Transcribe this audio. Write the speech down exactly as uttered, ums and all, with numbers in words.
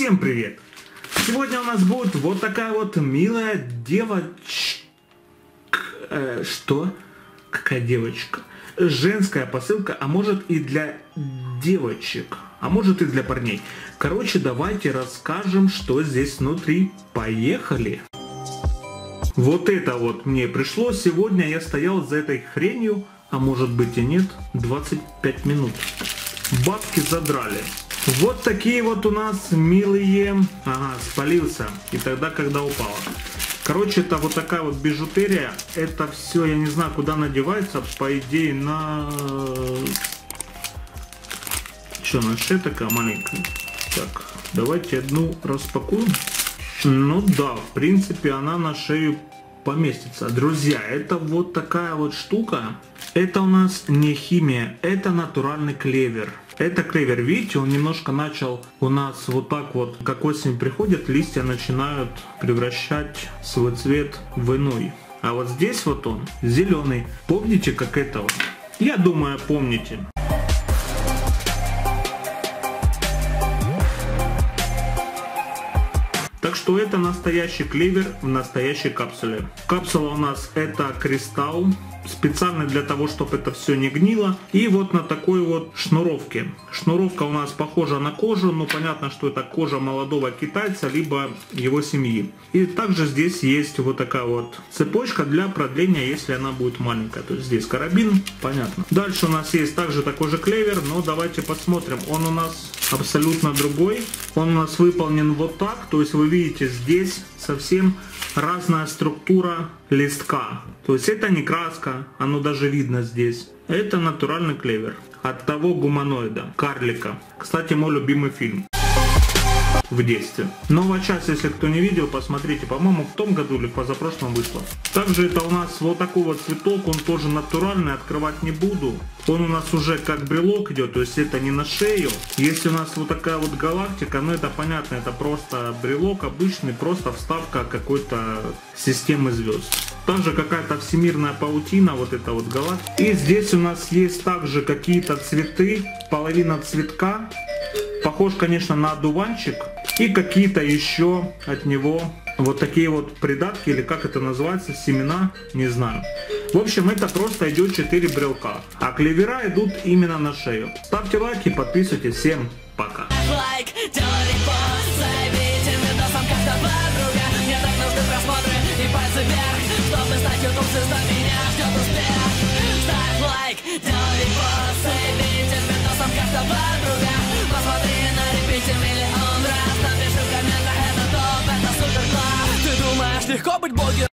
Всем привет! Сегодня у нас будет вот такая вот милая девочка... Э, что? Какая девочка? Женская посылка, а может и для девочек, а может и для парней. Короче, давайте расскажем, что здесь внутри. Поехали! Вот это вот мне пришло. Сегодня я стоял за этой хренью, а может быть и нет, двадцать пять минут. Бабки задрали. Вот такие вот у нас милые... Ага, спалился. И тогда, когда упало. Короче, это вот такая вот бижутерия. Это все, я не знаю, куда надевается. По идее, на... Что, на шея такая маленькая? Так, давайте одну распакуем. Ну да, в принципе, она на шею поместится. Друзья, это вот такая вот штука. Это у нас не химия, это натуральный клевер. Это клевер, видите, он немножко начал у нас вот так вот, как осень приходит, листья начинают превращать свой цвет в иной. А вот здесь вот он, зеленый. Помните, как это вот? Я думаю, помните. Так что это настоящий клевер в настоящей капсуле. Капсула у нас это кристалл, специально для того, чтобы это все не гнило. И вот на такой вот шнуровке. Шнуровка у нас похожа на кожу, но понятно, что это кожа молодого китайца, либо его семьи. И также здесь есть вот такая вот цепочка для продления, если она будет маленькая. То есть здесь карабин, понятно. Дальше у нас есть также такой же клевер, но давайте посмотрим. Он у нас абсолютно другой. Он у нас выполнен вот так, то есть вы видите здесь совсем разная структура листка. То есть это не краска, оно даже видно здесь. Это натуральный клевер от того гуманоида, карлика. Кстати, мой любимый фильм в детстве. Новая часть, если кто не видел, посмотрите, по-моему, в том году или в позапрошлом вышла. Также это у нас вот такой вот цветок, он тоже натуральный, открывать не буду. Он у нас уже как брелок идет, то есть это не на шею. Если у нас вот такая вот галактика, ну это понятно, это просто брелок обычный, просто вставка какой-то системы звезд. Также какая-то всемирная паутина, вот это вот галактика. И здесь у нас есть также какие-то цветы, половина цветка. Похож, конечно, на одуванчик. И какие-то еще от него вот такие вот придатки, или как это называется, семена, не знаю. В общем, это просто идет четыре брелка. А клевера идут именно на шею. Ставьте лайки, подписывайтесь. Всем пока. Посмотри на репите миллион раз, напиши в комментах, это топ, это супер класс. Ты думаешь, легко быть блогером?